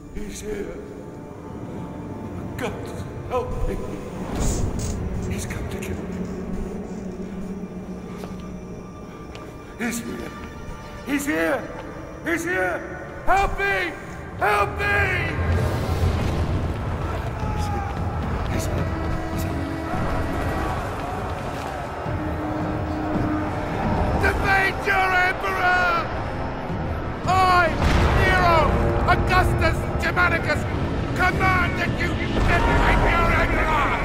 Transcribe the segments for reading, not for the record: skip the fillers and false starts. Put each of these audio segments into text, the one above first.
He's here. God, help me. He's come to kill me. He's here. He's here. He's here. Help me. Help me. He's here. He's here. Defeat your emperor! I, Nero, Augustus Germanicus, command that you defeat your emperor!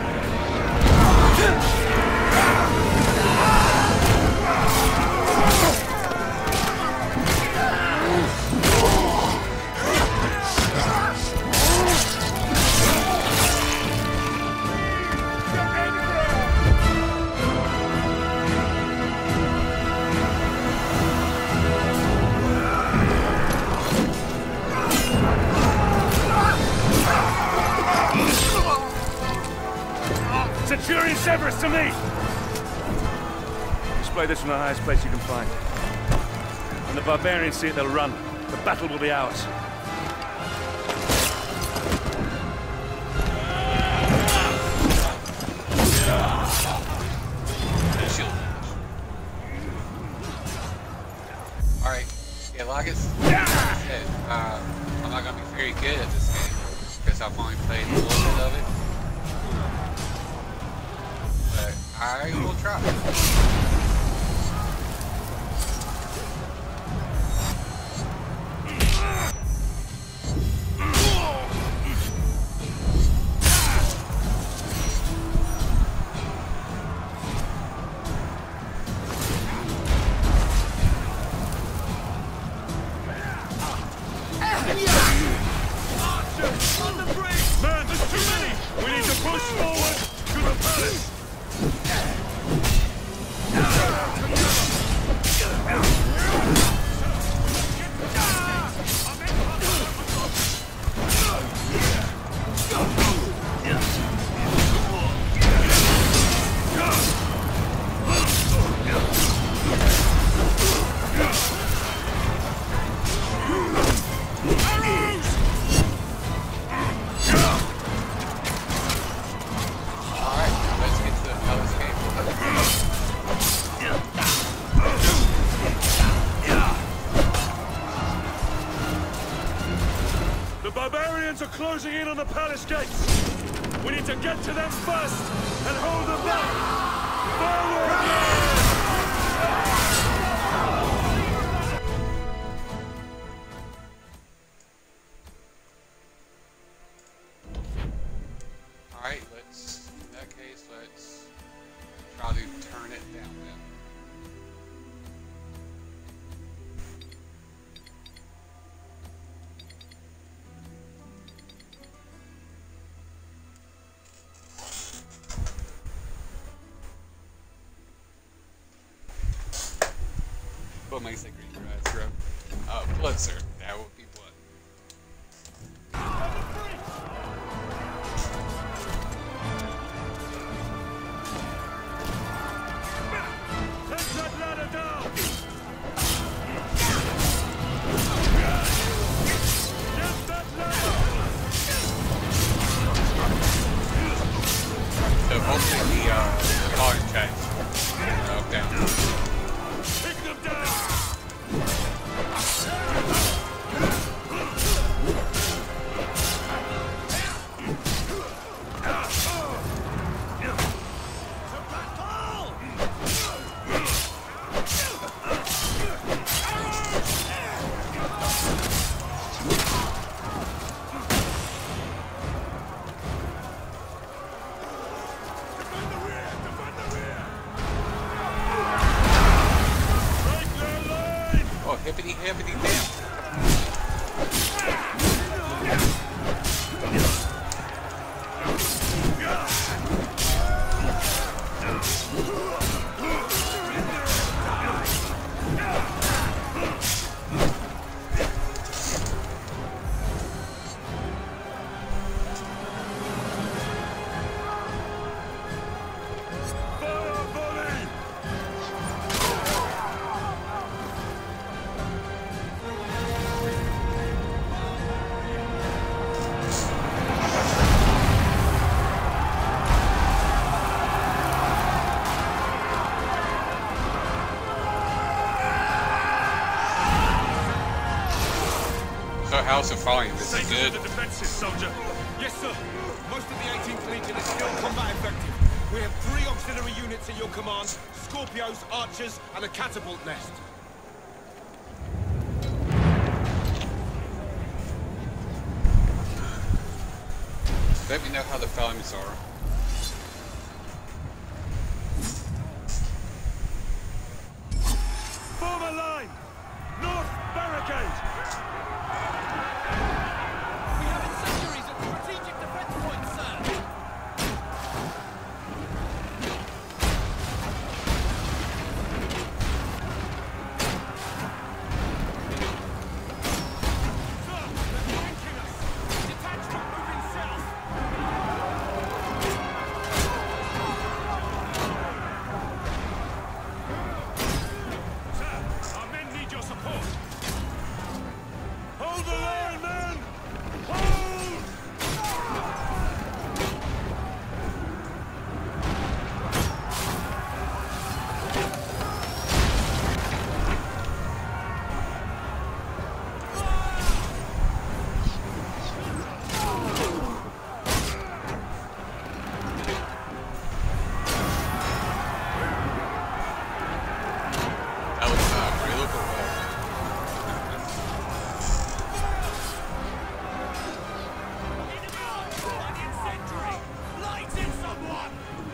Centurion Severus to me! Display this from the highest place you can find. When the barbarians see it, they'll run. The battle will be ours. Alright, yeah, Locus. I'm not gonna be very good at this game because I've only played a little bit of it. But I will try. Closing in on the palace gates. We need to get to them first and hold them back. Forward! Alright, in that case, let's try to turn it down then. What makes it green rise, bro? Blood, sir. That would be blood. Take that ladder down! Get that ladder! So hopefully the volume change. Up, down. Pick them down! Hippity hippity damn. how's the volume? Is it good? The defenses, soldier. Yes, sir. Most of the 18th Legion is still combat effective. We have 3 auxiliary units at your command, Scorpios, Archers, and a catapult nest. Let me know how the volumes are. Form a line! North barricade! We have incendiaries at strategic defense points, sir. Sir, they're flanking us. Detachment moving south. Sir, our men need your support. Hold the line, men! Hold! That was really cool. An incendiary! Light in someone!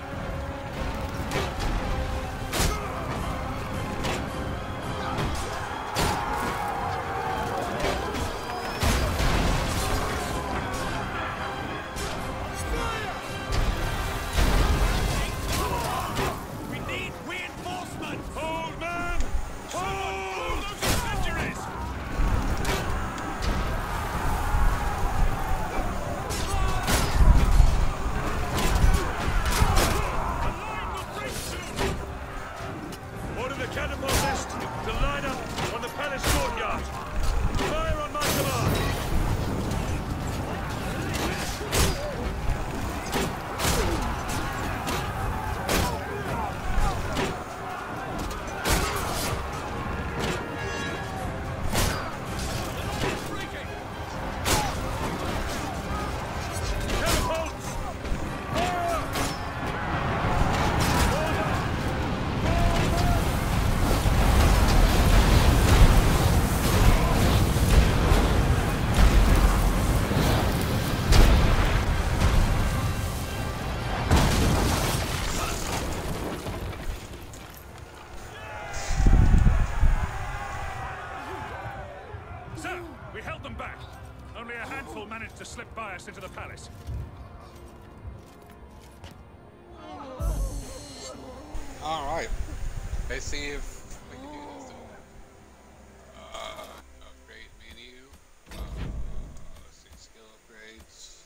We need reinforcements! Hold, men! Hold! Those incendiaries! The line will break soon! Order the catapult nest to line up on the palace courtyard. Fire on my command! Catapults! Fire! Sir, we held them back. Only a handful managed to slip by us into the palace. Alright. Let's see if we can do this. Upgrade menu. Let's see, skill upgrades.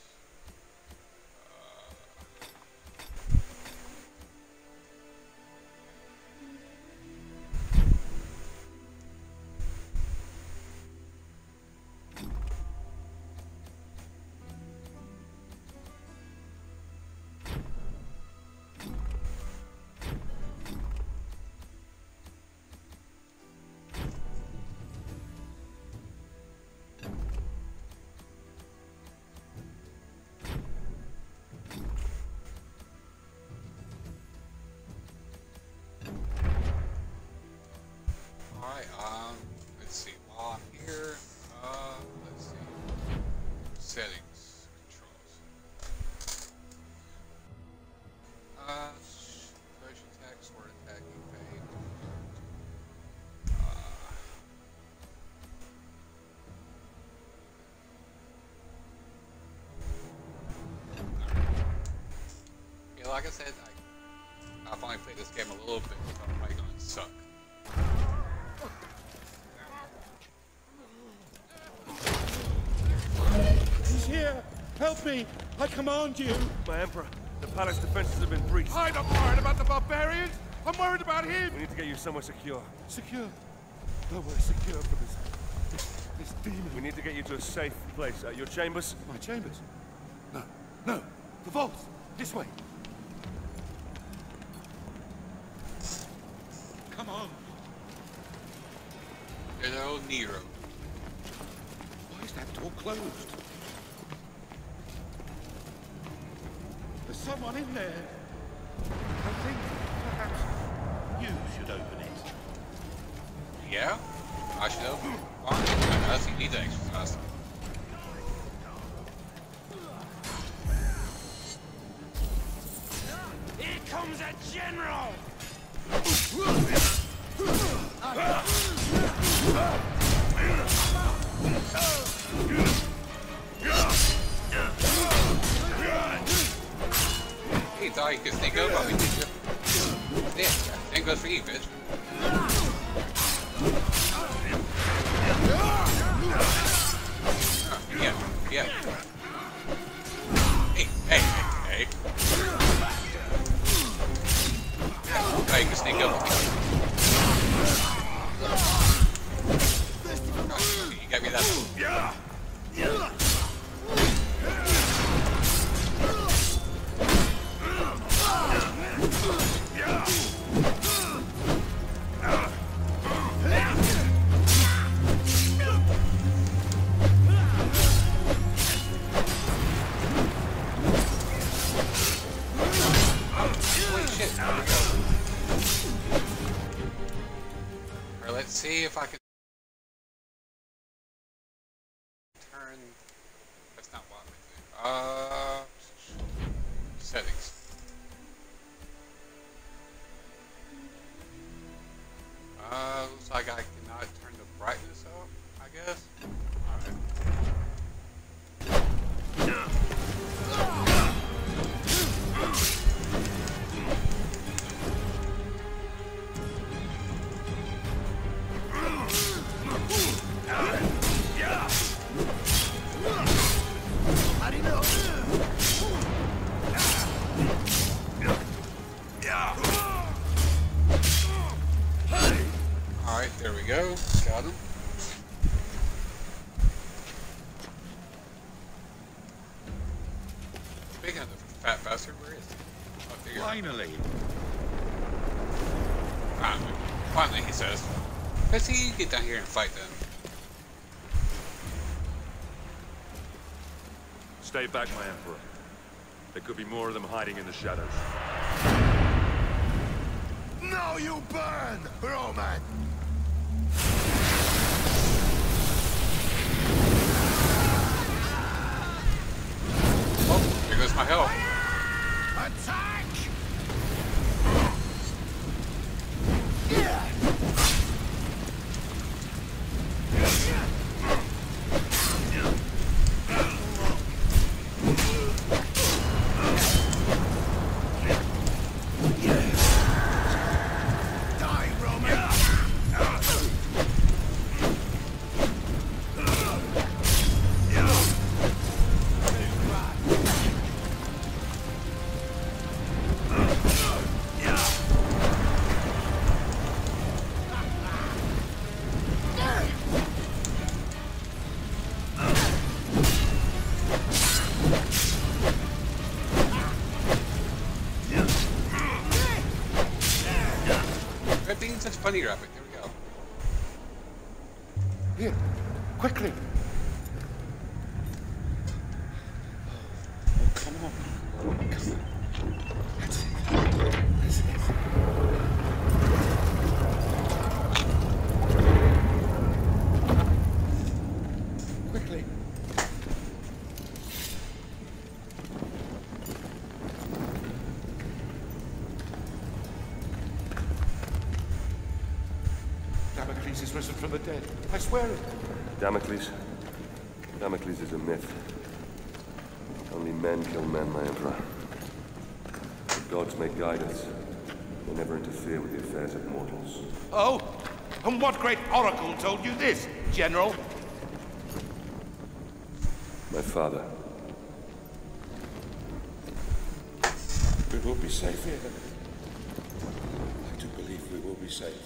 Alright, let's see, while I'm here, let's see, settings, controls, special attack, sword attack, evade, yeah, like I said, I've only played this game a little bit, so I'm probably gonna suck. He's here! Help me! I command you! My Emperor, the palace defenses have been breached. I'm not worried about the barbarians! I'm worried about him! We need to get you somewhere secure. Secure? Nowhere secure for this demon. We need to get you to a safe place. Your chambers? My chambers? No, no! The vaults! This way! Come on! Hello, Nero. Why is that or closed. There's someone in there. I think perhaps you should open it. Yeah? I should open it. Fine. Unless he needs an exercise. Here comes a general! He thought he could sneak up on me, did you? Yeah, same goes for you, bitch. Yeah, yeah. Hey, hey, hey, hey. Thought you could sneak up on me. You got me that. Let's see if I can turn. That's not what I'm doing. Settings. Looks like I cannot turn the brightness up, I guess. Alright. Alright, there we go. Got him. Speaking of the fat bastard, where is he? Up there. Finally. Finally, he says. Let's see you get down here and fight them. Stay back, my Emperor. There could be more of them hiding in the shadows. Now you burn, Roman! Oh, here goes my health. Attack! Funny graphic, there we go. Here, quickly. Oh, come on. Come on. That's it. That's it. Quickly. Damocles is risen from the dead. I swear it. Damocles? Damocles is a myth. Only men kill men, my Emperor. The gods may guide us. They never interfere with the affairs of mortals. Oh? And what great oracle told you this, General? My father. We will be safe here. I do believe we will be safe.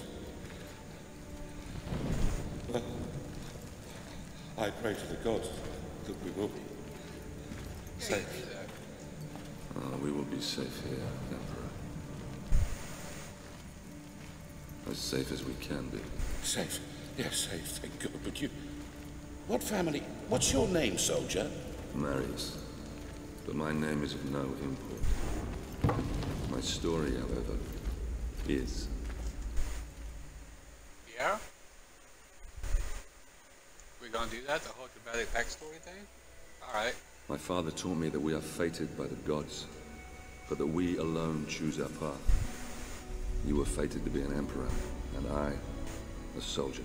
Well, I pray to the gods that we will be safe. We will be safe here, Emperor. As safe as we can be. Safe? Yes, safe, thank God. But you What family? What's your name, soldier? Marius. But my name is of no import. My story, however, is. Yeah? We gonna do that? The whole dramatic backstory thing? Alright. My father taught me that we are fated by the gods, but that we alone choose our path. You were fated to be an emperor, and I, a soldier.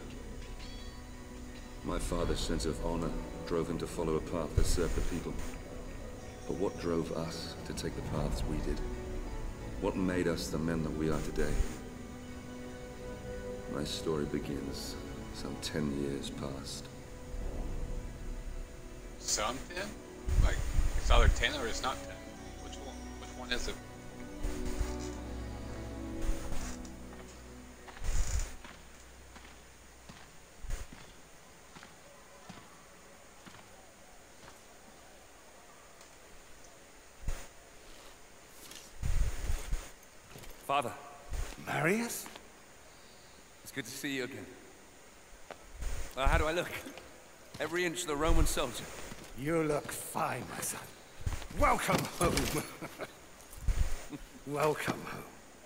My father's sense of honor drove him to follow a path that served the people. But what drove us to take the paths we did? What made us the men that we are today? My story begins some 10 years past. Some 10? Like, it's either 10 or it's not 10. Which one? Which one is it? Father. Marius? It's good to see you again. How do I look? Every inch the Roman soldier. You look fine, my son. Welcome home. Welcome home.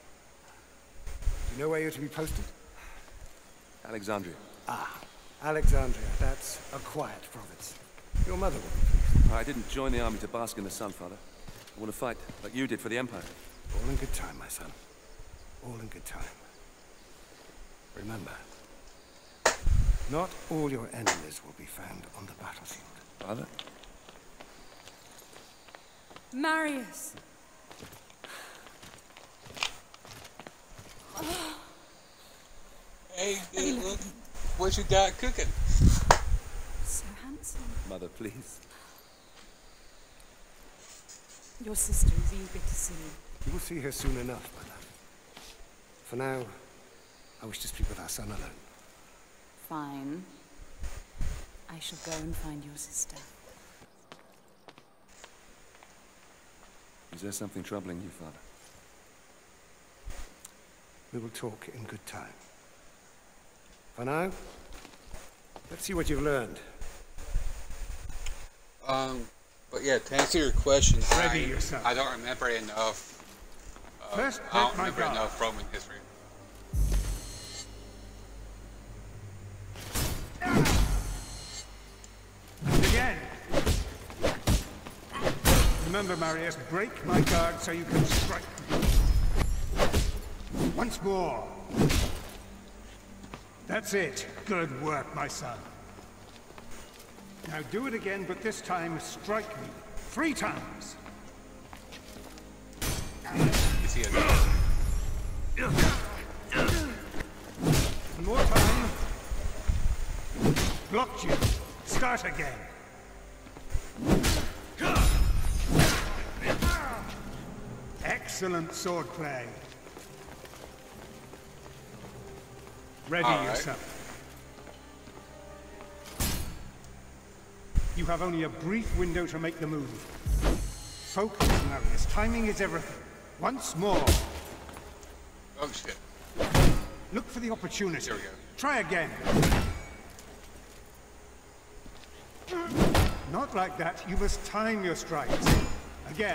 Do you know where you're to be posted? Alexandria. Ah, Alexandria. That's a quiet province. Your mother will be pleased. I didn't join the army to bask in the sun, Father. I want to fight like you did for the Empire. All in good time, my son. All in good time. Remember, not all your enemies will be found on the battlefield. Father? Marius! Hey, dude, look what you got cooking. So handsome. Mother, please. Your sister is eager to see you. You will see her soon enough, my love. For now, I wish to speak with our son alone. Fine. I shall go and find your sister. Is there something troubling you, Father? We will talk in good time. For now, let's see what you've learned. But yeah, to answer your question, Ready yourself. I don't remember enough. First, I don't take my remember guard. enough Roman history. Again. Remember, Marius, break my guard so you can strike me. Once more. That's it. Good work, my son. Now do it again, but this time strike me 3 times. You see it? One more time. Blocked you. Start again. Excellent swordplay. Ready yourself. You have only a brief window to make the move. Focus, Marius. Timing is everything. Once more. Oh shit. Look for the opportunity. There we go. Try again. Not like that. You must time your strikes. Again.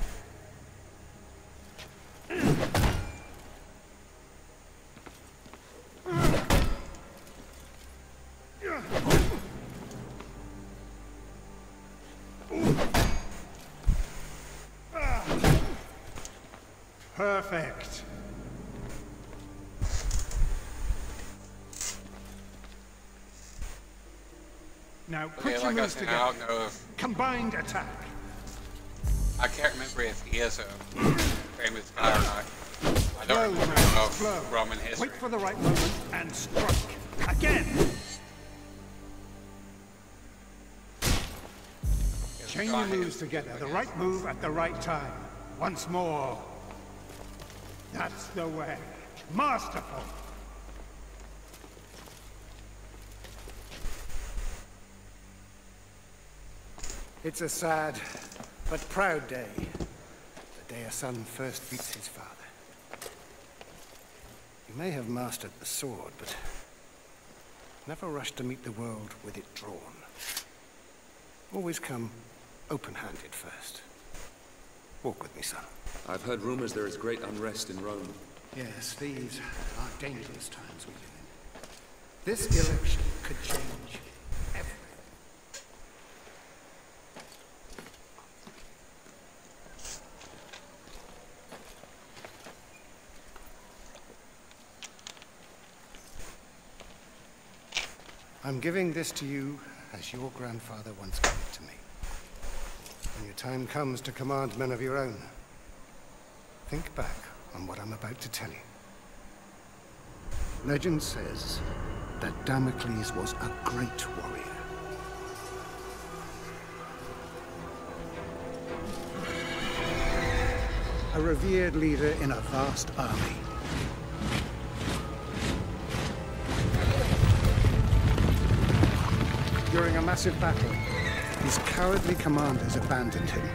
Perfect. Now put your like I moves said, together. I don't know if Combined attack. I can't remember if he is a famous guy or not. I don't Slow, remember Marius, enough slow. Roman history. Wait for the right moment and strike. Again. Chain your moves together. The right move at the right time. Once more. That's the way. Masterful. It's a sad but proud day. The day a son first meets his father. You may have mastered the sword, but never rush to meet the world with it drawn. Always come open-handed first. Walk with me, son. I've heard rumors there is great unrest in Rome. Yes, these are dangerous times we live in. This election could change everything. I'm giving this to you as your grandfather once gave it to me. When your time comes to command men of your own, think back on what I'm about to tell you. Legend says that Damocles was a great warrior. A revered leader in a vast army. During a massive battle, his cowardly commanders abandoned him.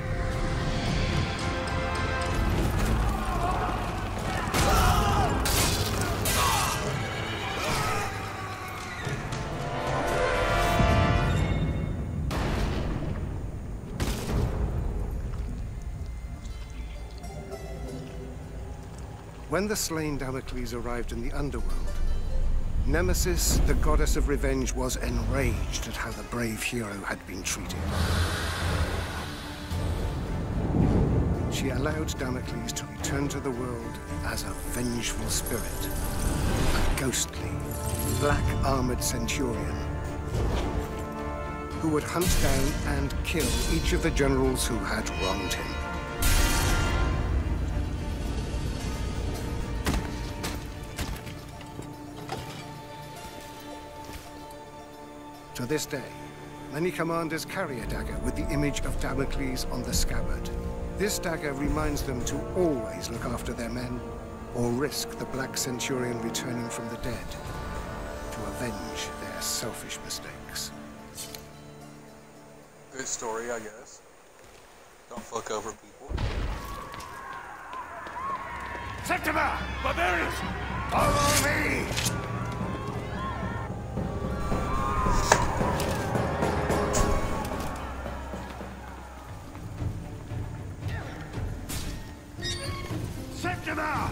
When the slain Damocles arrived in the underworld, Nemesis, the goddess of revenge, was enraged at how the brave hero had been treated. She allowed Damocles to return to the world as a vengeful spirit, a ghostly, black-armored centurion who would hunt down and kill each of the generals who had wronged him. To this day, many commanders carry a dagger with the image of Damocles on the scabbard. This dagger reminds them to always look after their men, or risk the Black Centurion returning from the dead to avenge their selfish mistakes. Good story, I guess. Don't fuck over people. Septima! Barbarians! Follow me! Septima!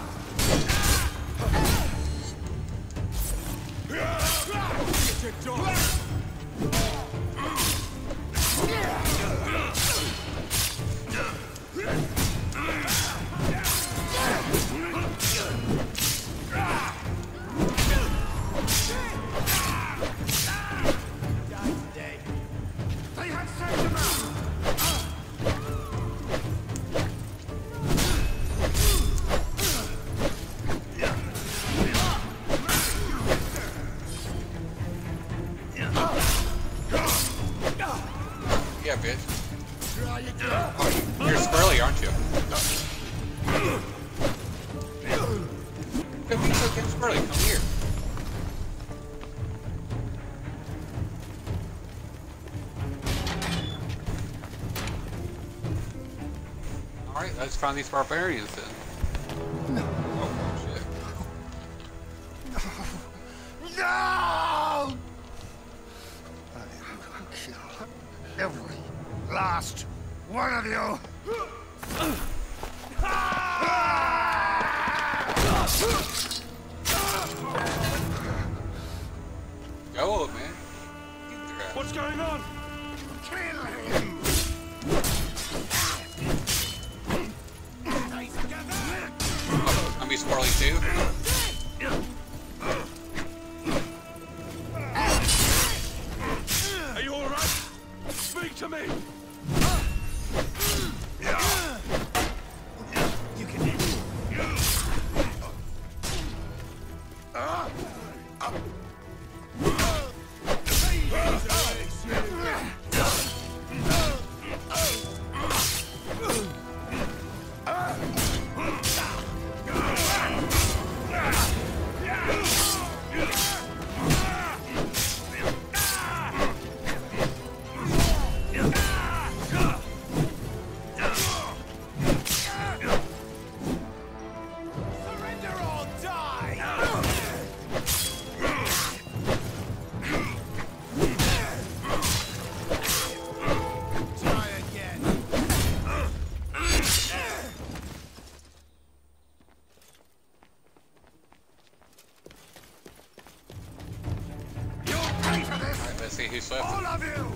Yeah, bitch. You're Squirrely, aren't you? Come here, Squirrely, come here. Alright, let's find these barbarians then. No. Oh, shit. No! I will kill every last one of you! Go, old man. What's going on? Kill him! I'm be Squirrely too. Are you all right? Speak to me! You can hit. he's left. All of you!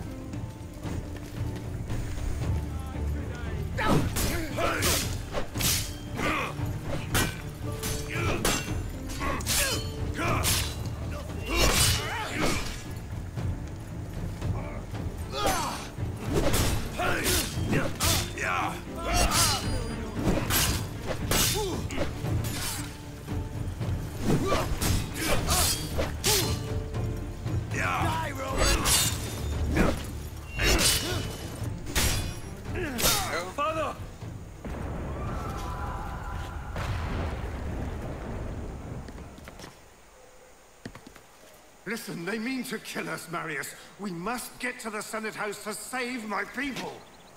Listen, they mean to kill us, Marius. We must get to the Senate House to save my people.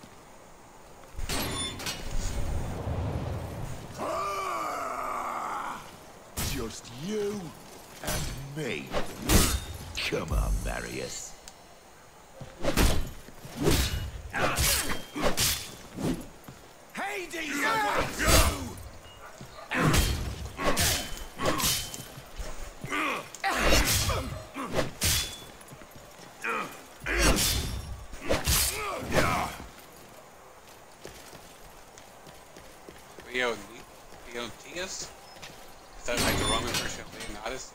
Just you and me. Come on, Marius. Hades! Leonidas? Is that like the Roman version of Leonidas?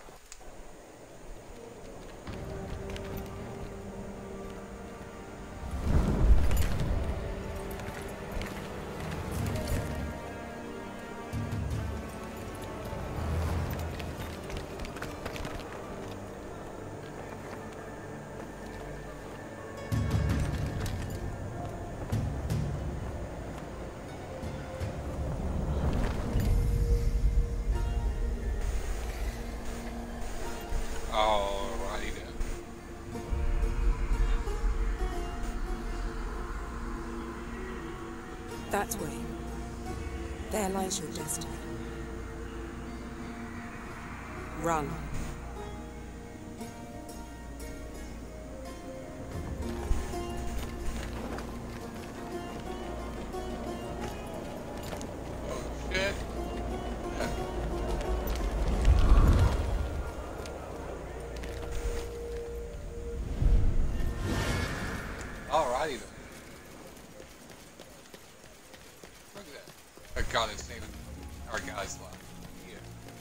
Alrighty then. That way. There lies your destiny. Run. Oh shit. Yeah. Alrighty then. Look at that. Our God is saving our guy's life. Yeah.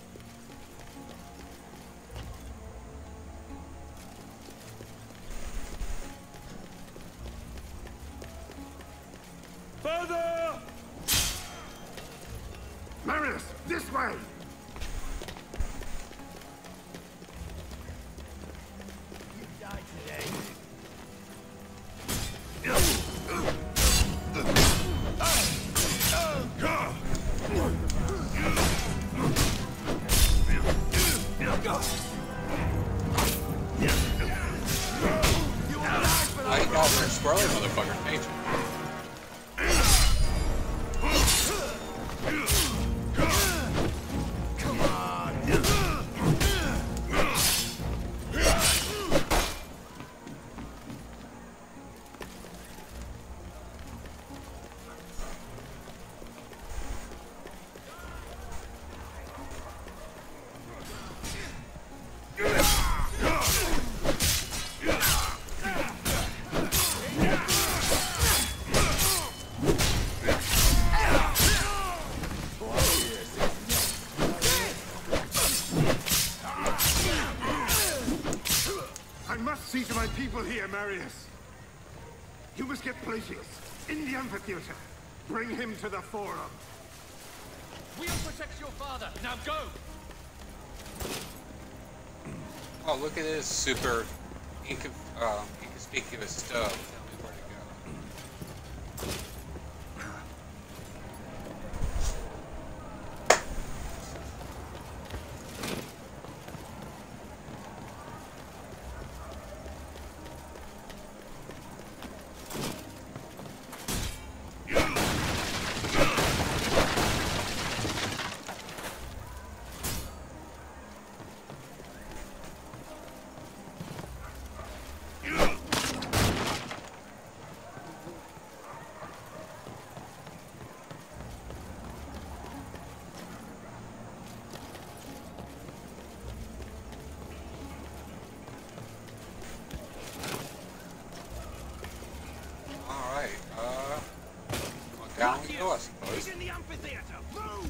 Further! Marius, this way! You die today. I ain't got for squirrely motherfucker, ain't you? Come on! I must see to my people here, Marius. You must get Plautius in the amphitheater. Bring him to the forum. We'll protect your father. Now go! Oh, look at this super inconspicuous stuff. Tell me where to go. down we go, I suppose. He's in the amphitheater. Move!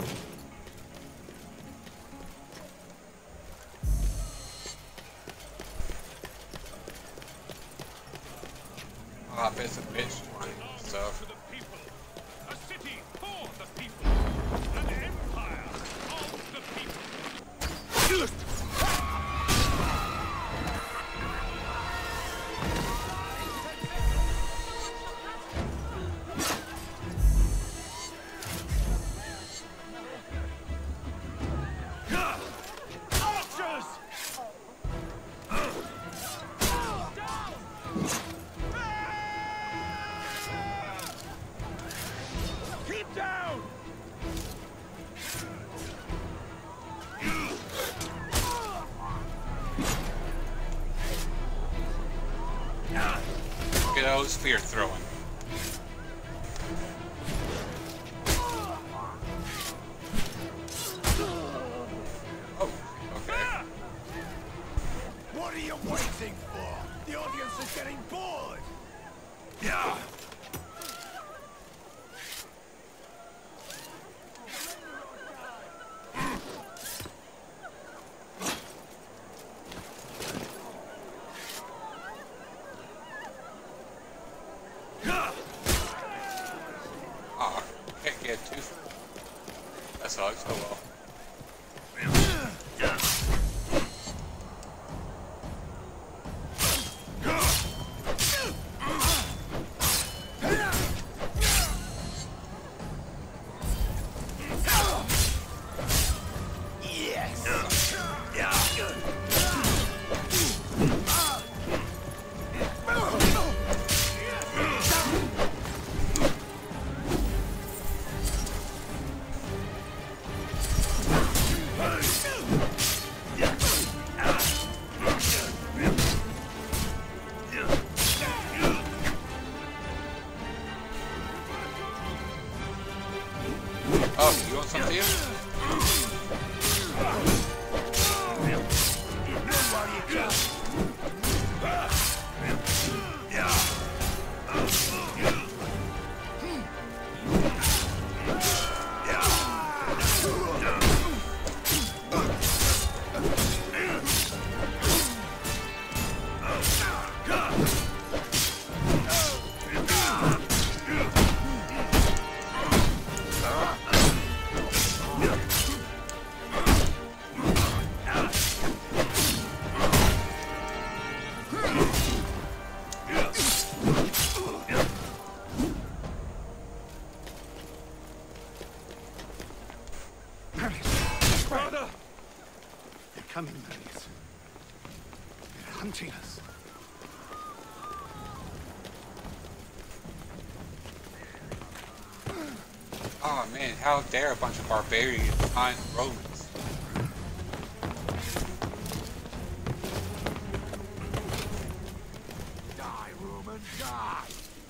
Oh, I bet it's a bitch trying stuff. To the people. A city for the people. An empire of the people. Spear throwing. Oh, okay. What are you waiting for? The audience is getting bored. Yeah. Coming, Marius. They're hunting us. Oh man, how dare a bunch of barbarians behind Romans. Die, Roman, die!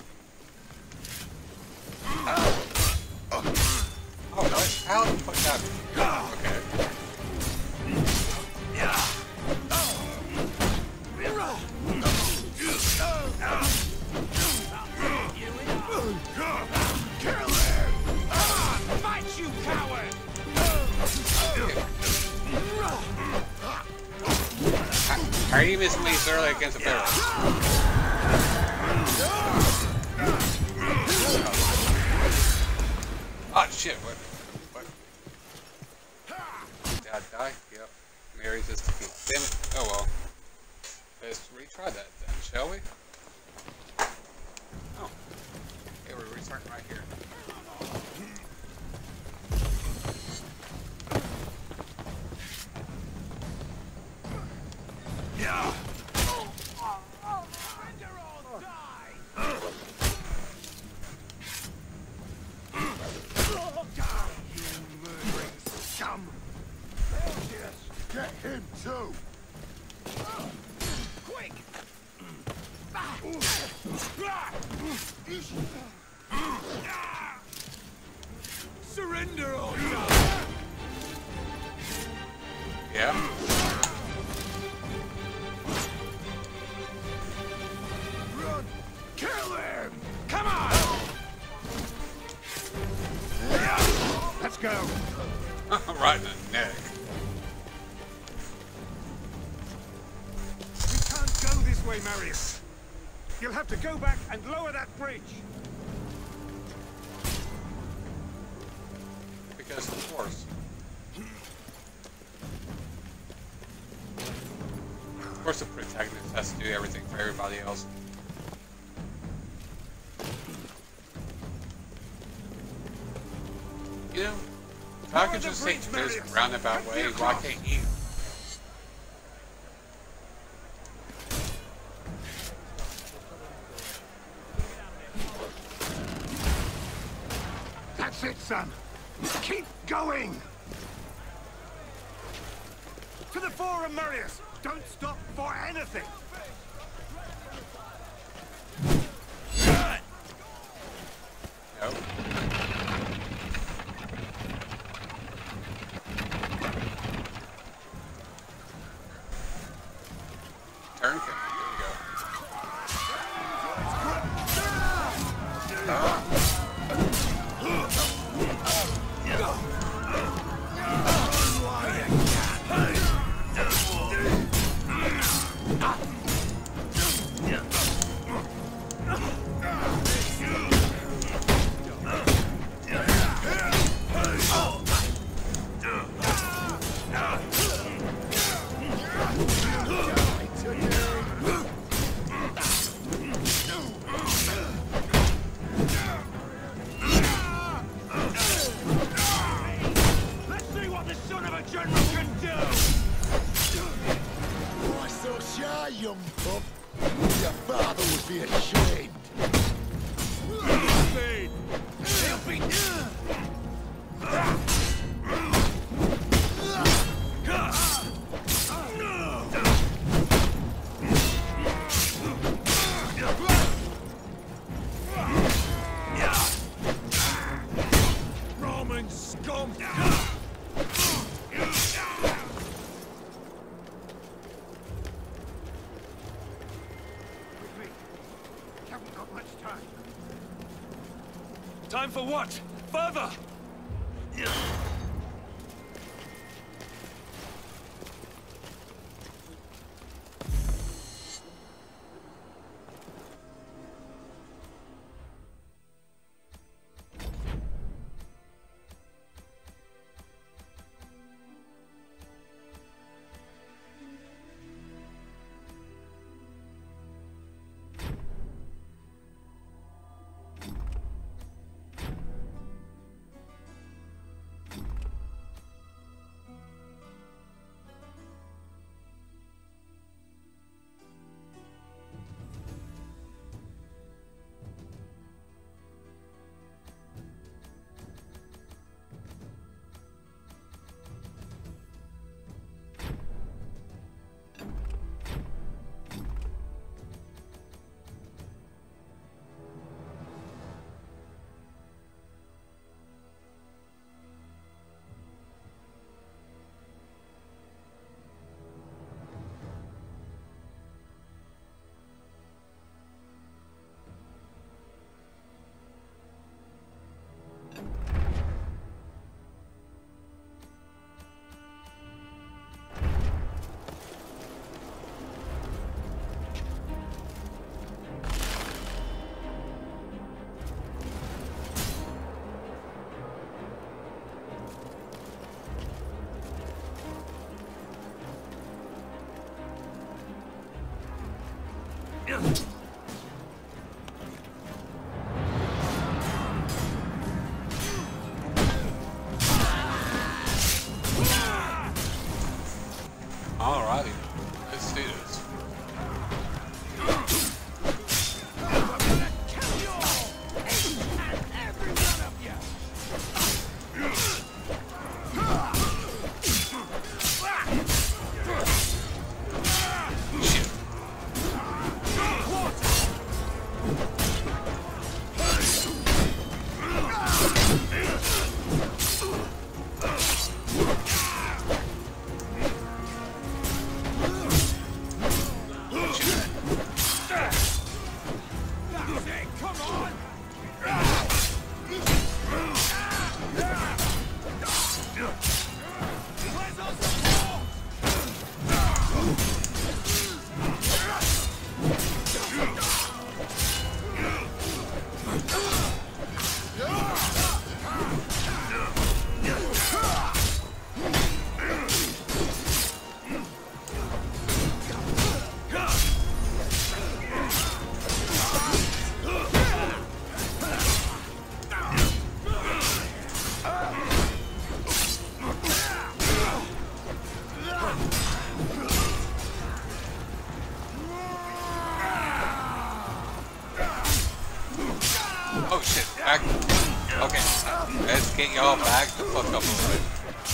Oh, what? How the fuck happened? Okay. How are you missing me early against a barrel? Oh shit, what? Did I die? Yep. Marius is defeated. Damn it. Oh well. Let's retry that then, shall we? Oh. Okay, we're restarting right here. Yeah. Get him too! Quick! Surrender or die! Yeah? Run! Kill him! Come on! Let's go. Right in the neck. We can't go this way, Marius. You'll have to go back and lower that bridge. Because of course. Of course the protagonist has to do everything for everybody else. You know, if I could just take this roundabout way, why can't you? That's it, son. Keep going. To the forum, Marius. Don't stop for anything. No. Turn him. Time for what? Further! Alrighty, let's do this. Shit. Back. Okay. Let's get y'all back the fuck up a little bit.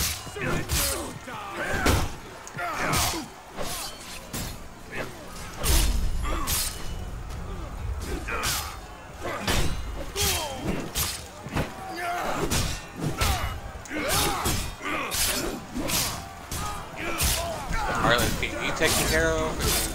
Alright, let's get you taken care of.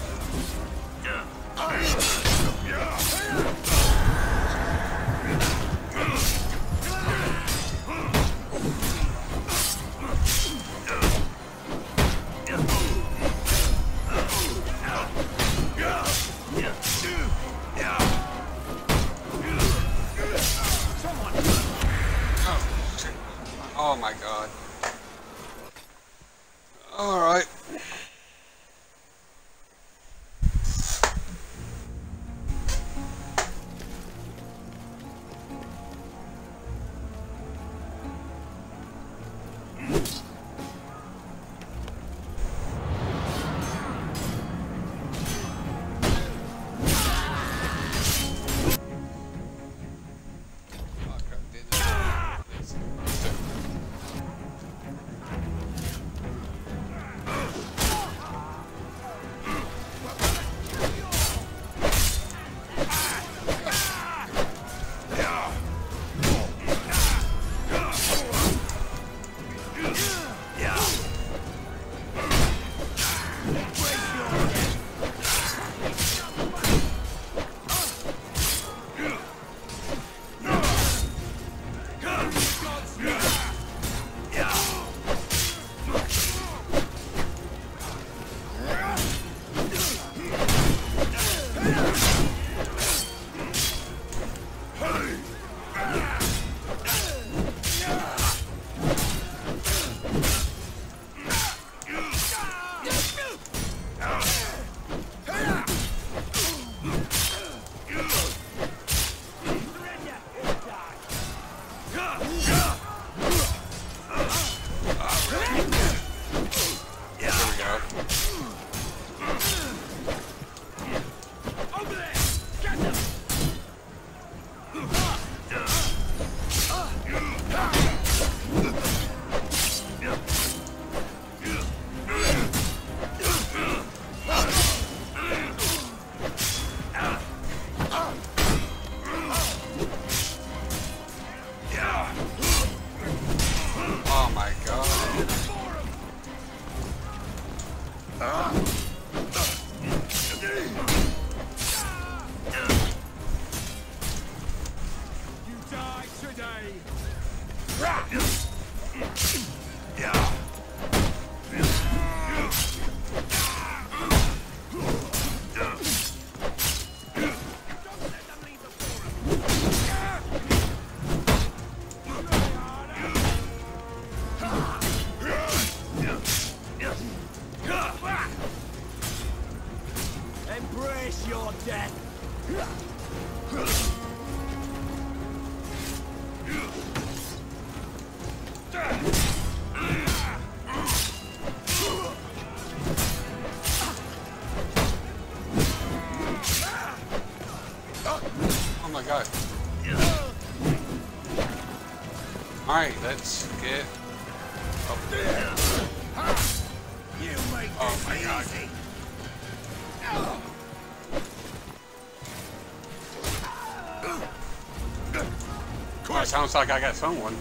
Oh my god. Alright. Alright, let's get up there. Oh my god. Well, it sounds like I got someone.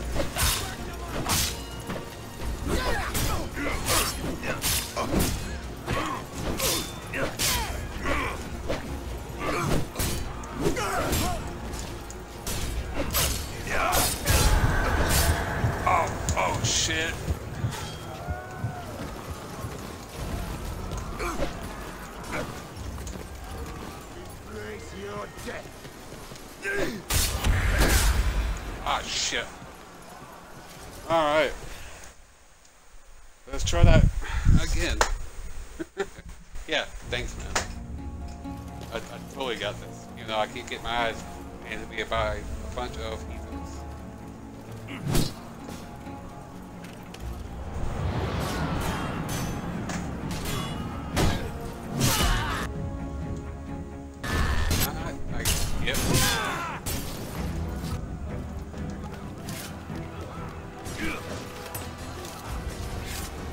Oh shit. Ah, shit. Alright. Let's try that again. Yeah, thanks, man. I totally got this. You know, I can't get my eyes handed me by a bunch of heathens.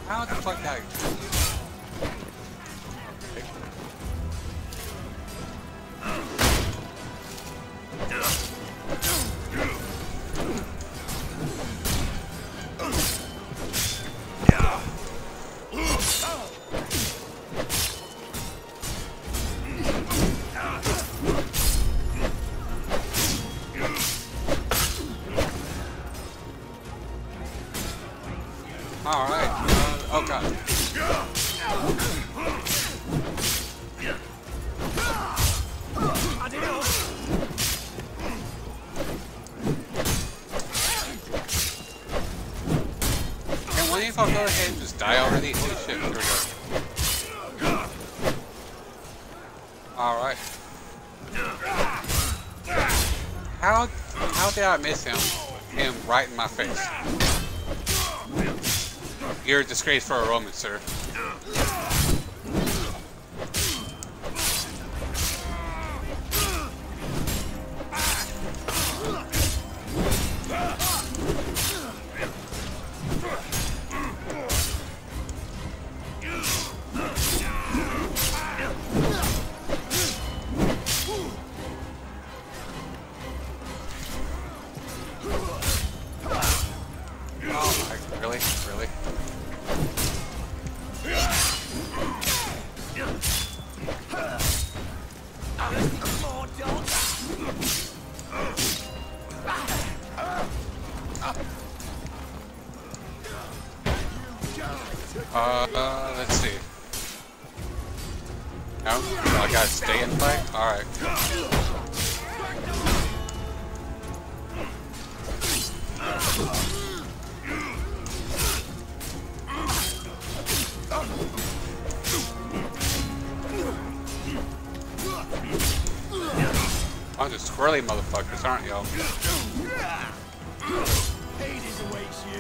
How the fuck did I... Alright. Oh god. Can one of you go ahead and just die already? Holy shit, here we go. Alright. How did I miss him? Him right in my face. You're a disgrace for a Roman, sir. Really? Let's see. No? I gotta stay and fight? Alright. Bunch of squirrely motherfuckers, aren't y'all? Hades awaits you.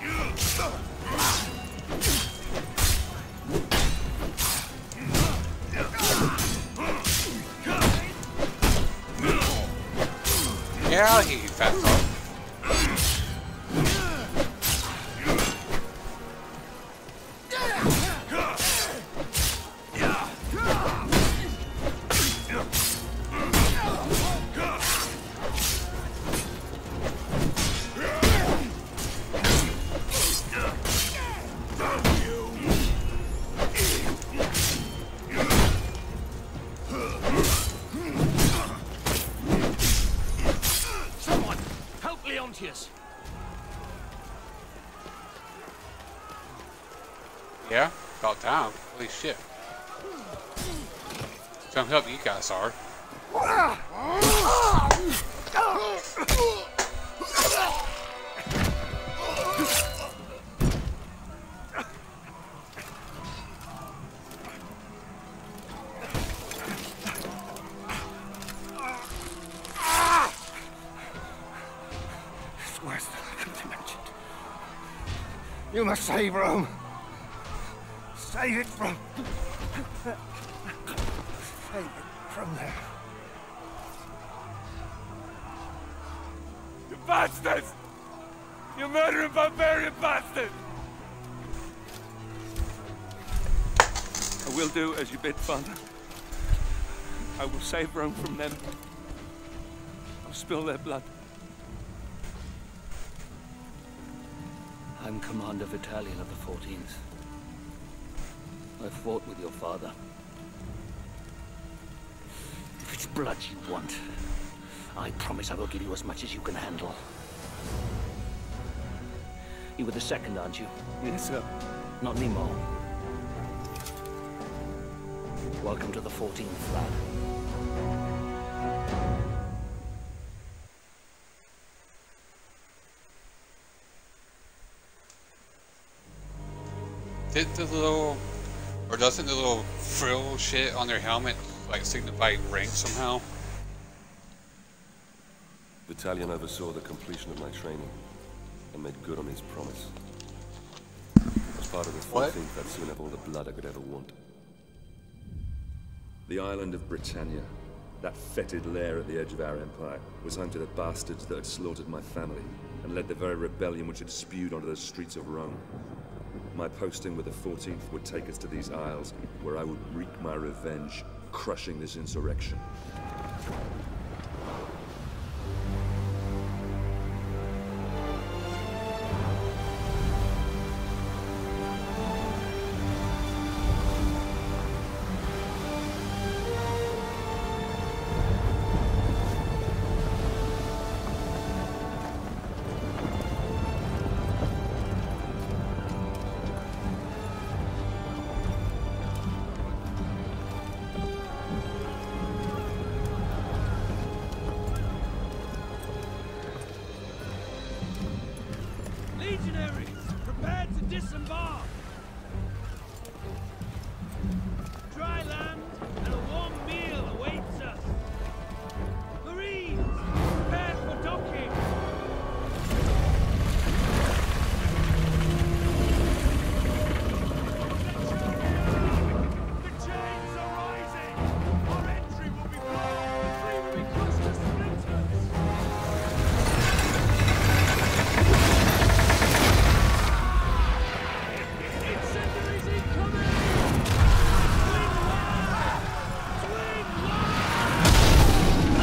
Yeah, I'll hit you, fat fuck. Yeah? About time. Holy shit. Come help you guys are. It's worse than I could have imagined. You must save Rome. Save it from there. You bastards! You murdering barbarian bastards! I will do as you bid, Father. I will save Rome from them. I'll spill their blood. I'm Commander Vitallion of the 14th. I fought with your father. If it's blood you want, I promise I will give you as much as you can handle. You were the second, aren't you? Yes, sir. Not anymore. Welcome to the 14th, lad. Did the little, or doesn't the little frill shit on their helmet like signify rank somehow? Vitallion oversaw the completion of my training and made good on his promise. As part of the 14th, I'd soon have all the blood I could ever want. The island of Britannia, that fetid lair at the edge of our empire, was home to the bastards that had slaughtered my family and led the very rebellion which had spewed onto the streets of Rome. my posting with the 14th would take us to these isles, where I would wreak my revenge, crushing this insurrection. Legionaries, prepare to disembark! Dry land and a warm meal awaits us! Marines, prepare for docking! The chains are rising! Our entry will be blocked! The fleet will be crushed to splinters! Incendiaries incoming! Swing wide! Swing wide!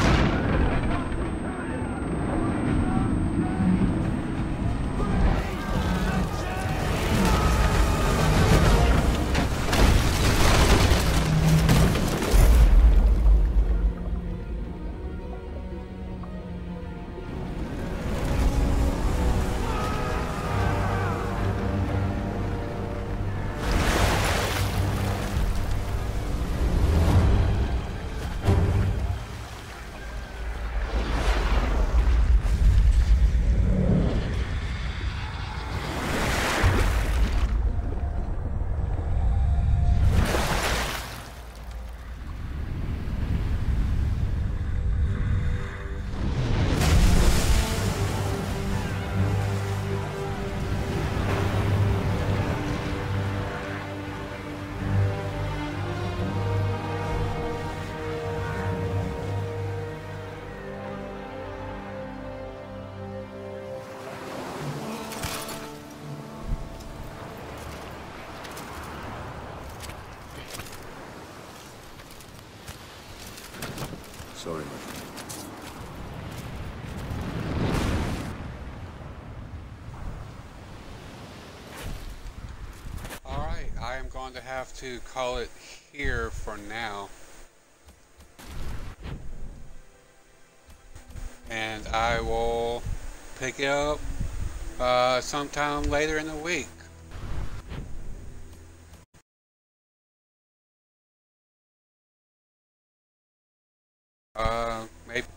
Sorry, my friend. Alright, I am going to have to call it here for now. And I will pick it up sometime later in the week. Maybe.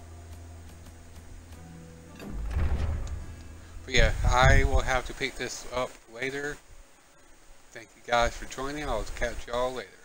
But yeah, I will have to pick this up later. Thank you guys for joining. I'll catch y'all later.